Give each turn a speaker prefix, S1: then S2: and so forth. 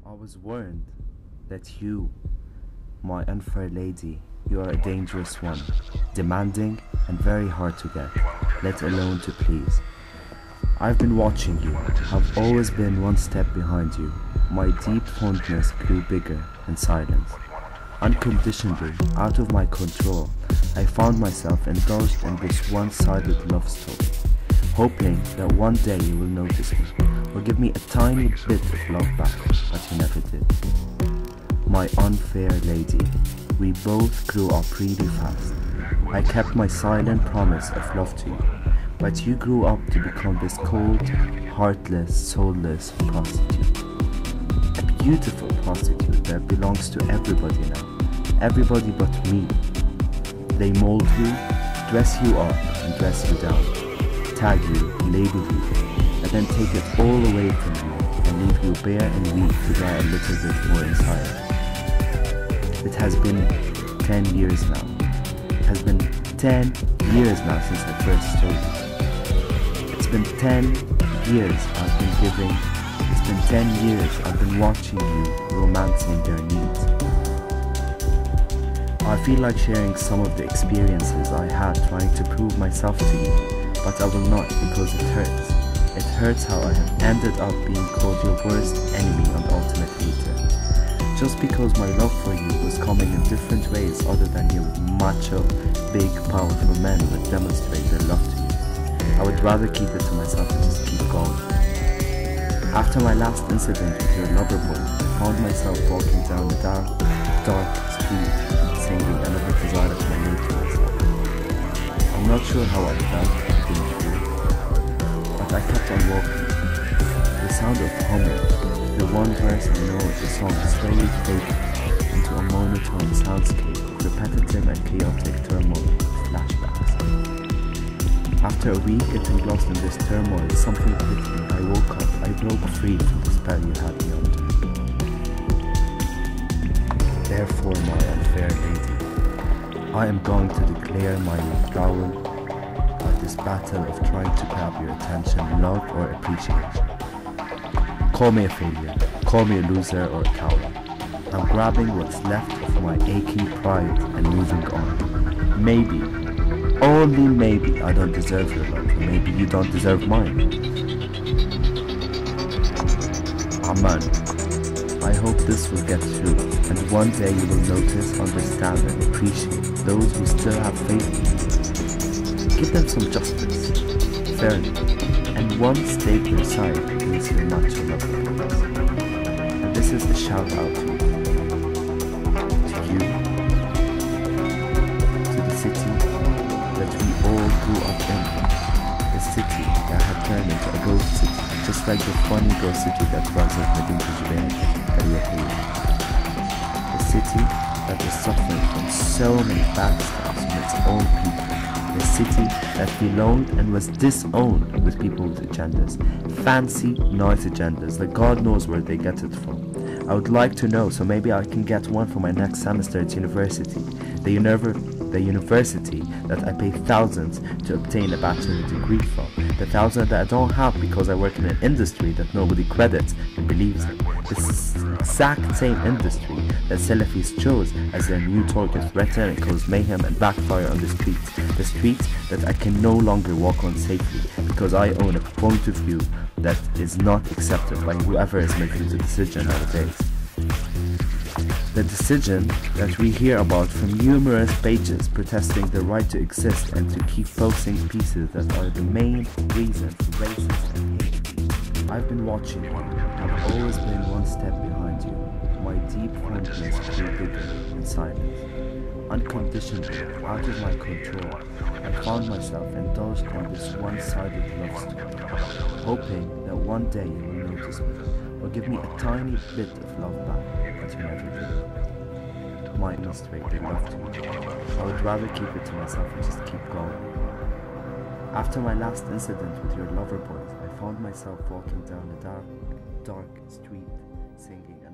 S1: I was warned that you, my unfair lady, you are a dangerous one, demanding and very hard to get, let alone to please. I've been watching you, I've always been one step behind you. My deep fondness grew bigger in silence. Unconditionally, out of my control, I found myself indulged in this one-sided love story, hoping that one day you will notice me, or give me a tiny bit of love back, but you never did. My unfair lady, we both grew up really fast. I kept my silent promise of love to you, but you grew up to become this cold, heartless, soulless prostitute. A beautiful prostitute that belongs to everybody now, everybody but me. They mold you, dress you up and dress you down, tag you, label you, and then take it all away from you and leave you bare and weak to die a little bit more inside. It has been 10 years now. It has been 10 years now since I first told you. It's been 10 years I've been giving. It's been 10 years I've been watching you romancing their needs. I feel like sharing some of the experiences I had trying to prove myself to you, but I will not because it hurts. It hurts how I have ended up being called your worst enemy and ultimate hater. Just because my love for you was coming in different ways other than your macho, big, powerful men would demonstrate their love to you. I would rather keep it to myself and just keep going. After my last incident with your lover boy, I found myself walking down a dark street, singing a little desire to my name to myself. I'm not sure how I felt, I didn't feel, but I kept on walking. The sound of humming, the one verse I know of the song slowly faded into a monotone soundscape of repetitive and chaotic turmoil with flashbacks. After a week getting lost in this turmoil, something hit me. I woke up, I broke free from the spell you had me under. Therefore, my unfair lady, I am going to declare my withdrawal of this battle of trying to grab your attention, love or appreciation. Call me a failure, call me a loser or a coward. I'm grabbing what's left of my aching pride and moving on. Maybe, only maybe, I don't deserve your love, or maybe you don't deserve mine. Amman, I hope this will get through, and one day you will notice, understand and appreciate those who still have faith in you. Give them some justice, fairness, and one stake your side against your macho lover. And this is a shout out to you, to the city that we all grew up in, the city that had turned into a ghost city, just like the funny ghost city that was at Medina Jubair, the city that is suffering from so many backstabs from its own people. A city that belonged and was disowned with people with agendas, fancy, nice agendas, that God knows where they get it from. I would like to know, so maybe I can get one for my next semester at university. The university that I pay thousands to obtain a bachelor degree from. The thousands that I don't have because I work in an industry that nobody credits and believes in. This exact same industry that Salafis chose as their new target, threaten and cause mayhem and backfire on the streets. The streets that I can no longer walk on safely because I own a point of view that is not accepted by whoever is making the decision nowadays. The decision that we hear about from numerous pages protesting the right to exist and to keep posting pieces that are the main reason for racist and hate speech. I've been watching you. I've always been one step behind you. My deep fondness grew bigger in silence. Unconditionally, out of my control, I found myself indulged in this one-sided love story, hoping that one day you will notice me, or give me a tiny bit of love back, but you never did. My illustrated love to you. I would rather keep it to myself and just keep going. After my last incident with your lover boys, I found myself walking down a dark street, singing